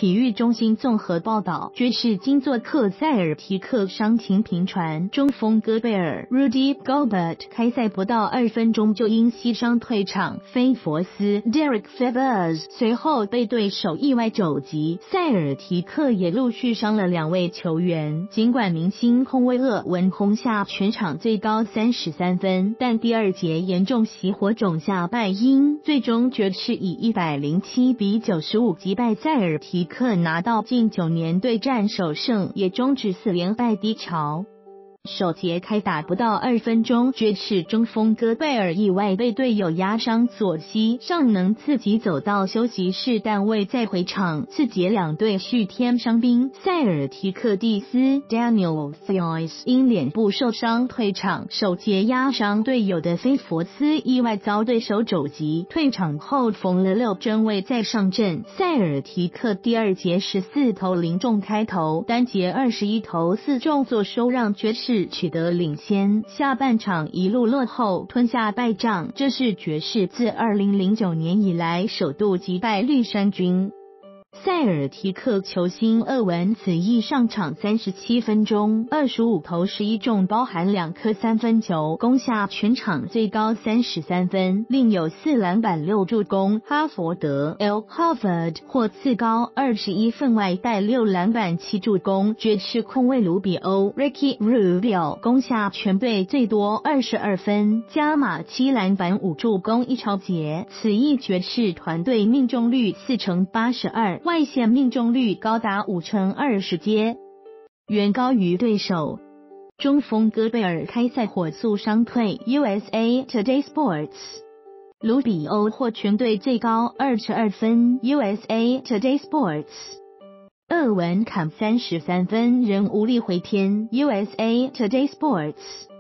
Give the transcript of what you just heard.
体育中心综合报道，爵士金做客塞尔提克伤情频传，中锋戈贝尔 Rudy Gobert 开赛不到2分钟就因膝伤退场，菲佛斯 Derek Favors 随后被对手意外肘击。塞尔提克也陆续伤了2位球员，尽管明星控卫厄文轰下全场最高33分，但第2节严重熄火种下败因，最终爵士以107-95击败塞尔提克，拿到近9年对战首胜，也终止4连败低潮。首节开打不到2分钟，爵士中锋戈贝尔意外被队友压伤左膝，尚能自己走到休息室，但未再回场。次节两队续添伤兵，塞尔提克蒂斯 Daniel Theis 因脸部受伤退场，首节压伤队友的菲佛斯意外遭对手肘击，退场后缝了6针未再上阵。塞尔提克第2节14投0中开头，单节21投4中做收，让爵士取得领先，下半场一路落后，吞下败仗，这是爵士自2009年以来首度击败绿衫军。塞尔提克球星厄文此役上场37分钟，25投11中，包含2颗3分球，攻下全场最高33分，另有4篮板6助攻。哈佛德 Al Horford 获次高21分，外带6篮板7助攻。爵士控卫卢比欧 Ricky Rubio 攻下全队最多22分，加码7篮板5助攻1抄截。此役爵士团队命中率4成82%，外线命中率高达5成20阶，远高于对手。中锋戈贝尔开赛火速伤退。USA Today Sports 卢比欧获全队最高22分。USA Today Sports 厄文砍33分仍无力回天。USA Today Sports